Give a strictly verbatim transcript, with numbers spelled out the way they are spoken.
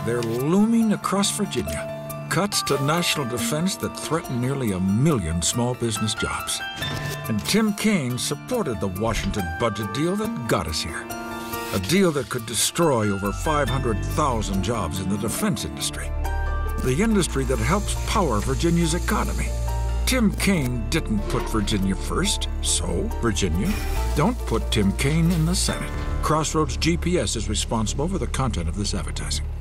they're looming across Virginia. Cuts to national defense that threaten nearly a million small business jobs. And Tim Kaine supported the Washington budget deal that got us here. A deal that could destroy over five hundred thousand jobs in the defense industry. The industry that helps power Virginia's economy. Tim Kaine didn't put Virginia first, so, Virginia, don't put Tim Kaine in the Senate. Crossroads G P S is responsible for the content of this advertising.